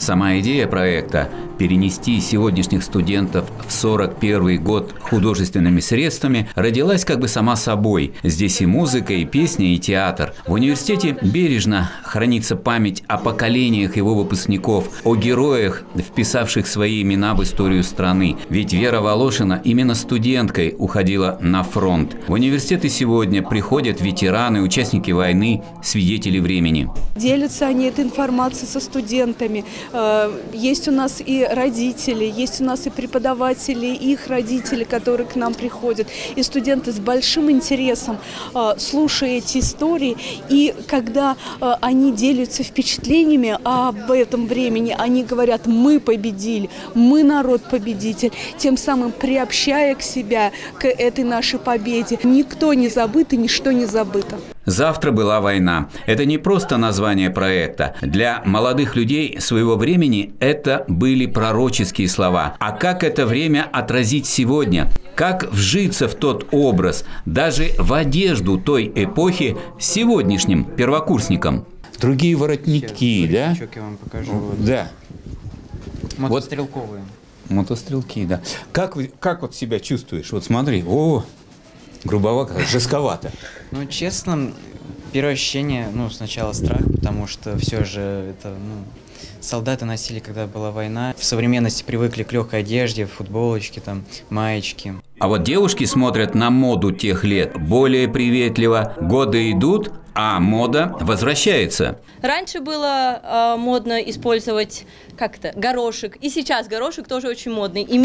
Сама идея проекта – перенести сегодняшних студентов в 41 год художественными средствами – родилась как бы сама собой. Здесь и музыка, и песня, и театр. В университете бережно хранится память о поколениях его выпускников, о героях, вписавших свои имена в историю страны. Ведь Вера Волошина именно студенткой уходила на фронт. В университеты сегодня приходят ветераны, участники войны, свидетели времени. Делятся они этой информацией со студентами. Есть у нас и родители, есть у нас и преподаватели, и их родители, которые к нам приходят. И студенты с большим интересом, слушая эти истории, и когда они делятся впечатлениями об этом времени, они говорят: мы победили, мы народ-победитель, тем самым приобщая к себя к этой нашей победе. Никто не забыт и ничто не забыто. «Завтра была война». Это не просто название проекта. Для молодых людей своего времени это были пророческие слова. А как это время отразить сегодня? Как вжиться в тот образ, даже в одежду той эпохи сегодняшним первокурсникам? Другие воротники, да? Я вам покажу. Да. Мотострелковые. Мотострелки, да. Как вот себя чувствуешь? Вот смотри, грубовато, жестковато. Ну, честно, первое ощущение, сначала страх, потому что все же это, солдаты носили, когда была война. В современности привыкли к легкой одежде, футболочке, маечки. А вот девушки смотрят на моду тех лет более приветливо. Годы идут, а мода возвращается. Раньше было модно использовать горошек, и сейчас горошек тоже очень модный. И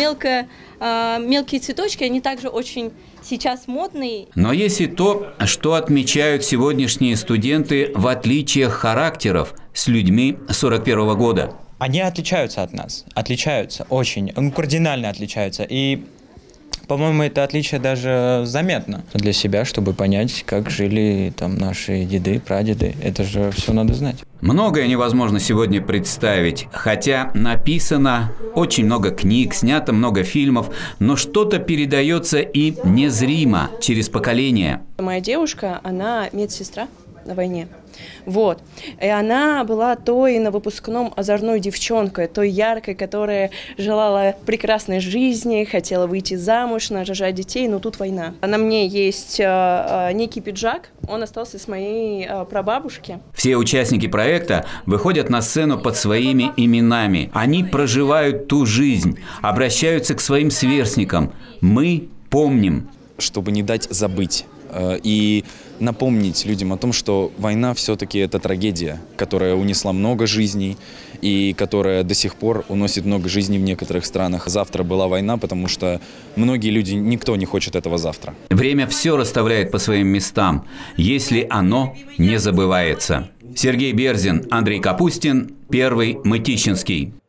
мелкие цветочки, они также очень сейчас модные. Но есть и то, что отмечают сегодняшние студенты в отличиях характеров с людьми 41-го года. Они отличаются от нас, отличаются очень, кардинально отличаются. И, по-моему, это отличие даже заметно для себя, чтобы понять, как жили наши деды, прадеды. Это же все надо знать. Многое невозможно сегодня представить, хотя написано очень много книг, снято много фильмов, но что-то передается и незримо через поколения. Моя девушка, она медсестра на войне. И она была той на выпускном озорной девчонкой, той яркой, которая желала прекрасной жизни, хотела выйти замуж, нарожать детей, но тут война. На мне есть некий пиджак, он остался с моей прабабушки. Все участники проекта выходят на сцену под своими именами. Они проживают ту жизнь, обращаются к своим сверстникам. Мы помним. Чтобы не дать забыть и напомнить людям о том, что война все-таки это трагедия, которая унесла много жизней и которая до сих пор уносит много жизней в некоторых странах. Завтра была война, потому что многие люди, никто не хочет этого завтра. Время все расставляет по своим местам, если оно не забывается. Сергей Берзин, Андрей Капустин, Первый Мытищинский.